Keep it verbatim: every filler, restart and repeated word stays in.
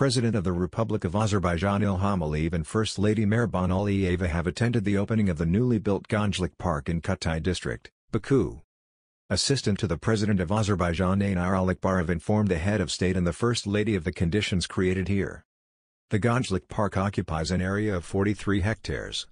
President of the Republic of Azerbaijan Ilham Aliyev and First Lady Mehriban Aliyeva have attended the opening of the newly built Ganjlik Park in Kutay district, Baku. Assistant to the President of Azerbaijan Ganjlik Park have informed the head of state and the First Lady of the conditions created here. The Ganjlik Park occupies an area of forty-three hectares.